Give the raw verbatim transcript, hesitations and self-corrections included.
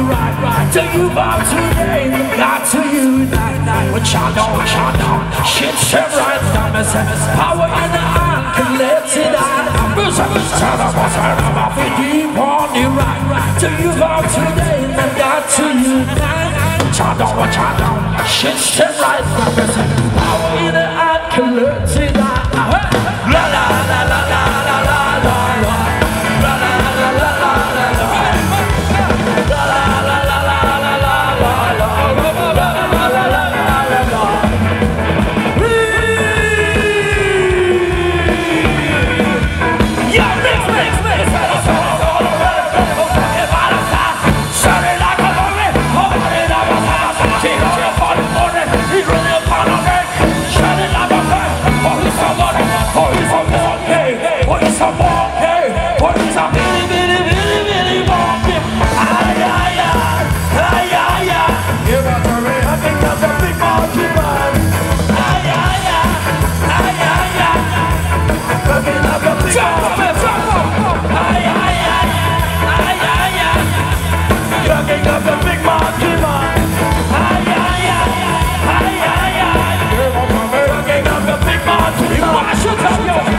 right, right. Till you bob today, got to you night, night. What y'all know, what y'all know. Shit, shit, right, down the sense. Power in the eye, can let it out. Turn up, turn up, off it deep on the right, right. Till you bob today, got to you night, night. What y'all know, what y'all know. Shit, shit, right, down the sense. Power in the eye, can let it out. La la la la la la la la la. La la la la la la la. La la la la la la la la. La la la la la la. Yeah, mix, mix, mix. Shut it like a movie. Hold it up, keep it for the morning. He's really upon a break. Shut it like a movie. For he's somebody. For he's a monkey. For he's a monkey. For he's a bitty, bitty, bitty, bitty monkey. Ay, ay, ay. Ay, ay, ay. You got to be happy because the big monkey man. Ay, ay, ay. Ay, ay, ay. Cooking up the big monkey. Ay, ay, ay. Ay, ay, ay. Cooking up the big monkey man. Ay, ay, ay. Ay, ay, ay. Cooking up the big monkey man. Wash it up, yo.